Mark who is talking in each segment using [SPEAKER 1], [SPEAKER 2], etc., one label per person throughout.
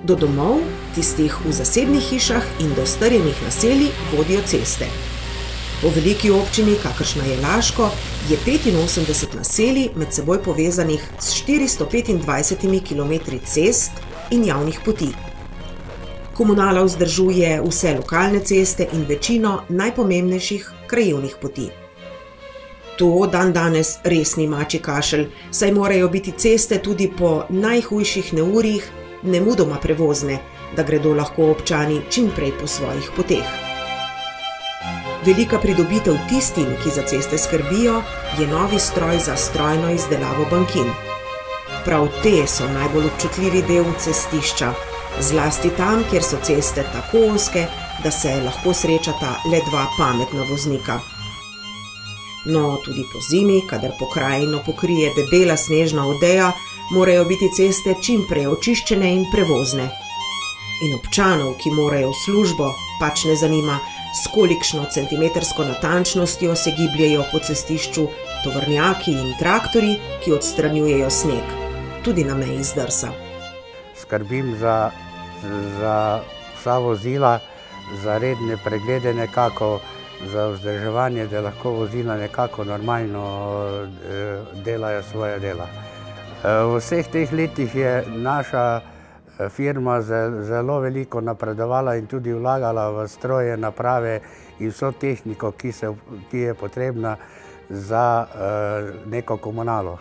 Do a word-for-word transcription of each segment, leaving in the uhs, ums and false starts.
[SPEAKER 1] Do domov, tistih v zasebnih hišah in do strjenih naselij vodijo ceste. Po veliki občini, kakršna je Laško, je petinosemdeset naselij med seboj povezanih s štiristo petindvajsetimi kilometri cest in javnih poti. Komunala vzdržuje vse lokalne ceste in večino najpomembnejših krajevnih poti. To dandanes res ni mačji kašelj, saj morajo biti ceste tudi po najhujših neurjih nemudoma prevozne, da gredo lahko občani čim prej po svojih poteh. Velika pridobitev tistim, ki za ceste skrbijo, je novi stroj za strojno izdelavo bankin. Prav te so najbolj občutljivi del cestišča, zlasti tam, kjer so ceste tako ozke, da se lahko srečata le dva pametna voznika. No, tudi po zimi, kadar pokrajino pokrije debela snežna odeja, morajo biti ceste čim prej očiščene in prevozne. In občanov, ki morajo v službo, pač ne zanima, s kolikšno centimetrsko natančnostjo se gibljejo po cestišču tovornjaki in traktorji, ki odstranjujejo sneg, tudi na meji zdrsa.
[SPEAKER 2] Skrbim za, za vsa vozila, za redne preglede nekako, za vzdrževanje, da lahko vozila nekako normalno delajo svoje dela. V vseh teh letih je naša firma zelo veliko napredovala in tudi vlagala v stroje, naprave in vso tehniko, ki, se, ki je potrebna za neko komunalo.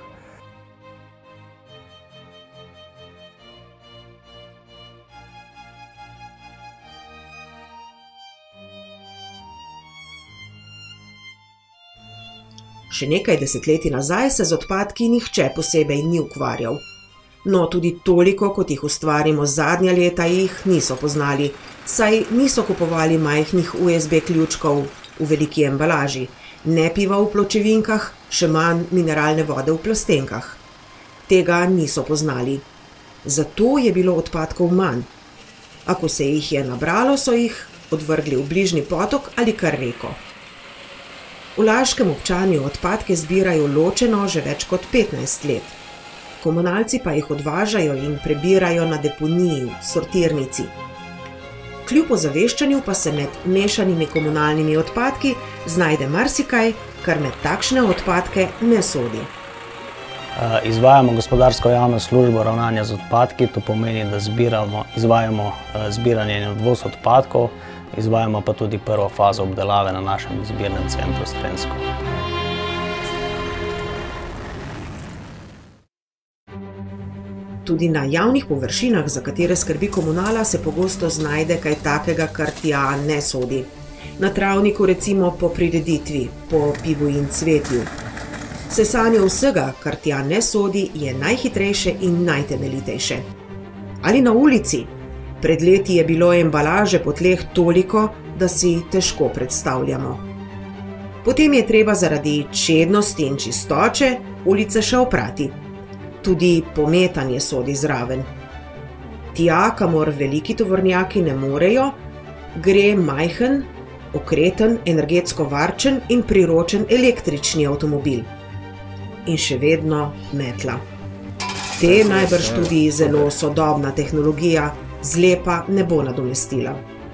[SPEAKER 1] Še nekaj desetletij nazaj se z odpadki nihče posebej ni ukvarjal. No, tudi toliko, kot jih ustvarimo zadnja leta, jih niso poznali, saj niso kupovali majhnih U S B ključkov v veliki embalaži, ne piva v pločevinkah, še manj mineralne vode v plastenkah. Tega niso poznali. Zato je bilo odpadkov manj. Ako se jih je nabralo, so jih odvrgli v bližnji potok ali kar reko. V laškem občanju odpadke zbirajo ločeno že več kot petnajst let. Komunalci pa jih odvažajo in prebirajo na deponiji v sortirnici. Kljub ozaveščanju pa se med mešanimi komunalnimi odpadki znajde marsikaj, kar med takšne odpadke ne sodi.
[SPEAKER 3] Izvajamo gospodarsko javno službo ravnanja z odpadki, to pomeni, da zbiramo, izvajamo zbiranje in odvoz odpadkov, izvajamo pa tudi prvo fazo obdelave na našem zbirnem centru Strensko.
[SPEAKER 1] Tudi na javnih površinah, za katere skrbi komunala, se pogosto znajde kaj takega, kar tja ne sodi. Na travniku recimo po prireditvi, po pivu in cvetju. Sesanje vsega, kar tja ne sodi, je najhitrejše in najtemeljitejše. Ali na ulici? Pred leti je bilo embalaže po tleh toliko, da si težko predstavljamo. Potem je treba zaradi čednosti in čistoče ulice še oprati. Tudi pometanje sodi zraven. Tja, kamor veliki tovornjaki ne morejo, gre majhen, okreten, energetsko varčen in priročen električni avtomobil. In še vedno metla. Te najbrž tudi zelo sodobna tehnologija zlepa ne bo nadomestila.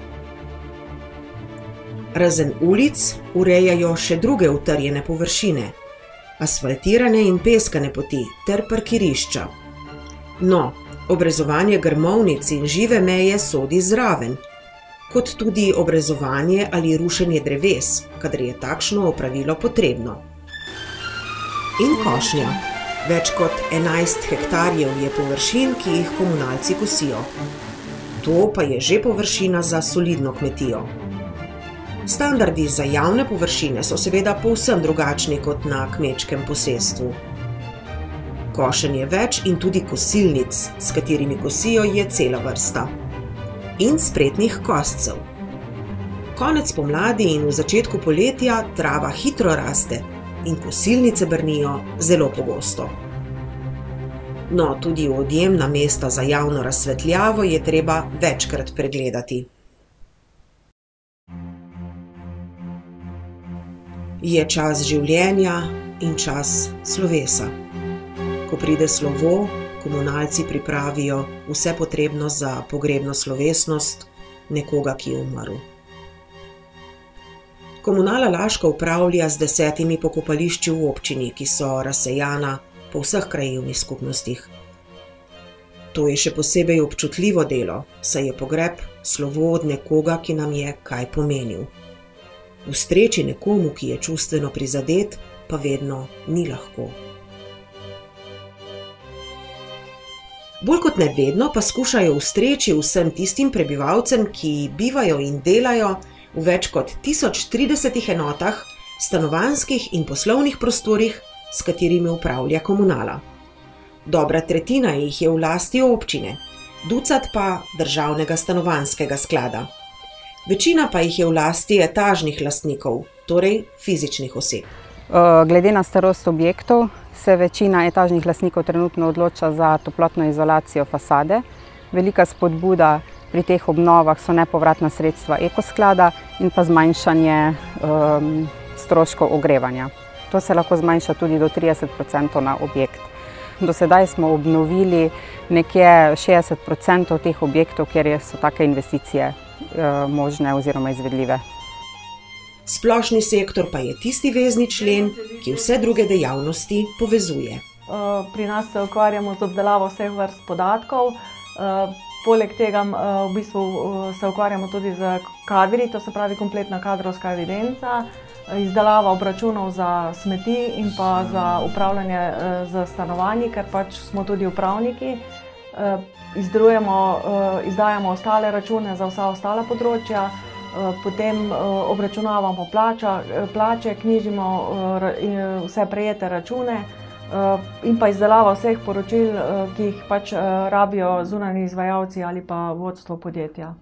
[SPEAKER 1] Razen ulic urejajo še druge utrjene površine, asfaltirane in peskane poti ter parkirišča. No, obrezovanje grmovnic in žive meje sodi zraven, kot tudi obrezovanje ali rušenje dreves, kadar je takšno opravilo potrebno. In košnja. Več kot enajst hektarjev je površin, ki jih komunalci kosijo. To pa je že površina za solidno kmetijo. Standardi za javne površine so seveda povsem drugačni kot na kmečkem posestvu. Košenj je več in tudi kosilnic, s katerimi kosijo, je cela vrsta. In spretnih koscev. Konec pomladi in v začetku poletja trava hitro raste in kosilnice brnijo zelo pogosto. No, tudi odjemna mesta za javno razsvetljavo je treba večkrat pregledati. Je čas življenja in čas slovesa. Ko pride slovo, komunalci pripravijo vse potrebno za pogrebno slovesnost nekoga, ki je umrl. Komunala Laško upravlja z desetimi pokopališči v občini, ki so razsejana po vseh krajevnih skupnostih. To je še posebej občutljivo delo, saj je pogreb slovo od nekoga, ki nam je kaj pomenil. Ustreči nekomu, ki je čustveno prizadet, pa vedno ni lahko. Bolj kot ne vedno pa skušajo ustreči vsem tistim prebivalcem, ki bivajo in delajo v več kot tisoč tridesetih enotah, stanovanjskih in poslovnih prostorih, s katerimi upravlja komunala. Dobra tretjina jih je v lasti občine, ducat pa državnega stanovanjskega sklada. Večina pa jih je v lasti etažnih lastnikov, torej fizičnih oseb.
[SPEAKER 4] Glede na starost objektov se večina etažnih lastnikov trenutno odloča za toplotno izolacijo fasade. Velika spodbuda pri teh obnovah so nepovratna sredstva ekosklada in pa zmanjšanje um, stroškov ogrevanja. To se lahko zmanjša tudi do trideset procentov na objekt. Do sedaj smo obnovili nekje šestdeset procentov teh objektov, kjer so take investicije uh, možne oziroma izvedljive.
[SPEAKER 1] Splošni sektor pa je tisti vezni člen, ki vse druge dejavnosti povezuje.
[SPEAKER 5] Pri nas se ukvarjamo z obdelavo vseh vrst podatkov. Poleg tega v bistvu se ukvarjamo tudi z kadri, to se pravi kompletna kadrovska evidenca, izdelava obračunov za smeti in pa za upravljanje z stanovanji, ker pač smo tudi upravniki. Izdajamo ostale račune za vsa ostala področja, potem obračunavamo plače, knjižimo vse prejete račune in pa izdelava vseh poročil, ki jih pač rabijo zunanji izvajalci ali pa vodstvo podjetja.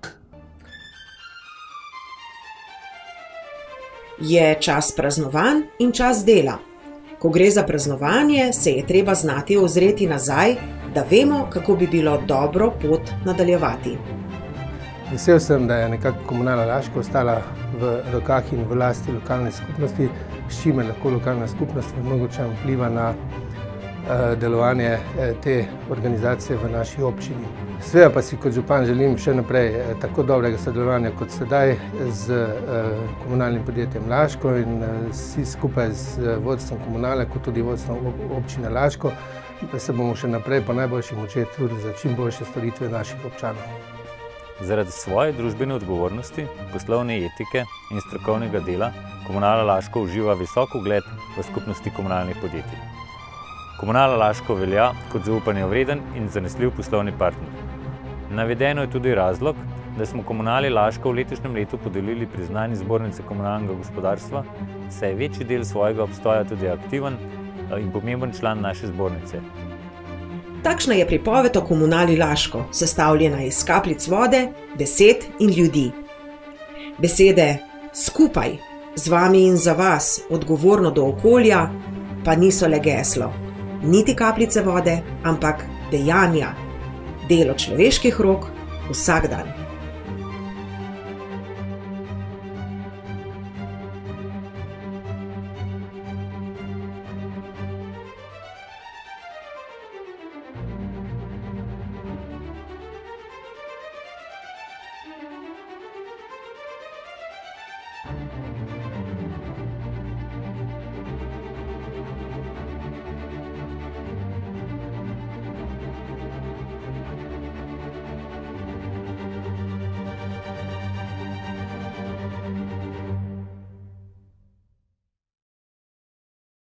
[SPEAKER 1] Je čas praznovanj in čas dela. Ko gre za praznovanje, se je treba znati ozreti nazaj, da vemo, kako bi bilo dobro pot nadaljevati.
[SPEAKER 6] Vesel sem, da je nekako komunala Laško ostala v rokah in v lasti lokalne skupnosti, s čimer lahko lokalna skupnost v mnogočem vpliva na delovanje te organizacije v naši občini. Seveda pa si kot župan želim še naprej tako dobrega sodelovanja kot sedaj z komunalnim podjetjem Laško in vsi skupaj z vodstvom komunale, kot tudi vodstvom občine Laško, da se bomo še naprej po najboljših močeh trudili za čim boljše storitve naših občanov.
[SPEAKER 7] Zaradi svoje družbene odgovornosti, poslovne etike in strokovnega dela Komunala Laško uživa visok ugled v skupnosti komunalnih podjetij. Komunala Laško velja kot zaupanja vreden in zanesljiv poslovni partner. Navedeno je tudi razlog, da smo Komunali Laško v letošnjem letu podelili priznanje Zbornice komunalnega gospodarstva, saj je večji del svojega obstoja tudi aktiven in pomemben član naše zbornice.
[SPEAKER 1] Takšna je pripoved o Komunali Laško, sestavljena iz kapljic vode, besed in ljudi. Besede skupaj, z vami in za vas, odgovorno do okolja, pa niso le geslo. Niti kapljice vode, ampak dejanja. Delo človeških rok vsak dan.